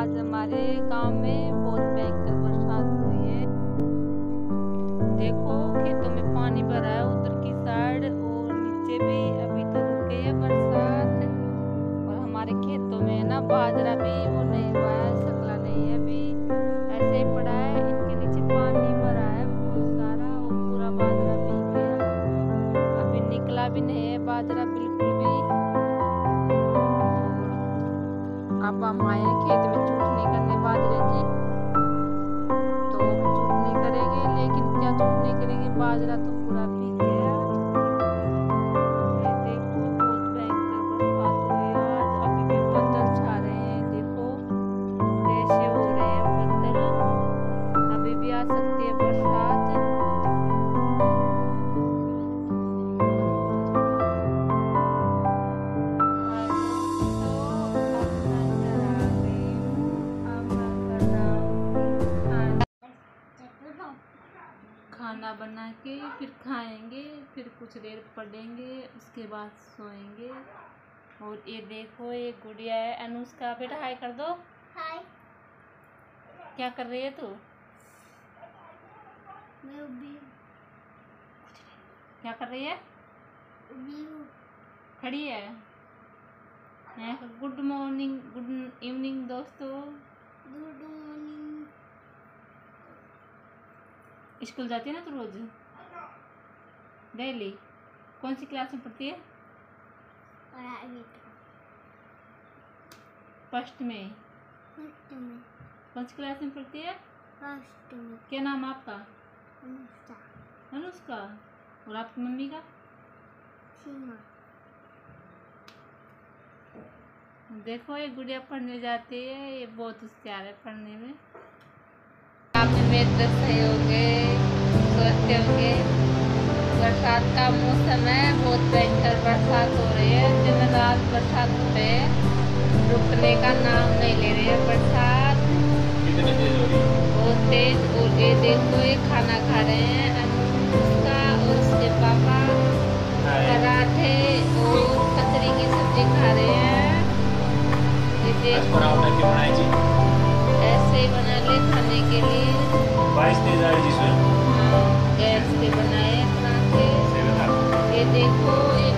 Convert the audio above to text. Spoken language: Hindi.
आज हमारे गांव में बहुत भयंकर बरसात हुई है। देखो खेतों में पानी भरा है उधर की साइड, और नीचे भी अभी तो रुके है बरसात। और हमारे खेतों में है ना बाजरा भी वो नहीं हुआ है, सकला नहीं है, अभी ऐसे ही पड़ा है। इनके नीचे पानी भरा है बहुत सारा और पूरा बाजरा भीग गया। अभी निकला भी नहीं है बाजरा बिल्कुल भी। अब हम आए हैं खेत में चूटनी करने बाजरे की, तो चूटनी करेंगे, लेकिन क्या चूटनी करेंगे, बाजरा तो पूरा भीग गया। ये देखो बहुत भयंकर बरसात हुई है आज, अभी भी बदल छा रहे हैं, देखो कैसे हो रहे हैं बदल, अभी भी आ सकती है बरसात। खाना बना के फिर खाएंगे, फिर कुछ देर पढ़ेंगे, उसके बाद सोएंगे। और ये देखो ये गुड़िया है अनुष्का, बेटा हाय कर दो। हाय। क्या कर रही है तू? मैं उभी क्या कर रही है? हूँ। खड़ी है। गुड मॉर्निंग, गुड इवनिंग दोस्तों। Good morning. स्कूल जाती है ना तू रोज डेली? कौन सी क्लास में पढ़ती है? फर्स्ट में। फर्स्ट में। कौन सी क्लास में पढ़ती है? फर्स्ट में। क्या नाम है आपका? अनुष्का। अनुष्का। और आपकी मम्मी का? सीमा। देखो ये गुड़िया पढ़ने जाती है, ये बहुत होशियार है पढ़ने में। आपने मेरे तरफ सही होंगे, सोचते होंगे बरसात का मौसम है, बहुत भयंकर बरसात हो रही है, दिन रात बरसात हो रही है, रुकने का नाम नहीं ले रही है बरसात। कितनी तेज हो रही है? बहुत तेज। और ये देखो ये खाना खा रहे हैं अनुष्का और उसके पापा, पराठे और कचरी की सब्जी खा रहे हैं। ये देखो ऐसे ही बना ले खाने के लिए। बारिश तेज आ रही है जिसमें हाँ गैस पे बनाए पराठे। ये देखो ये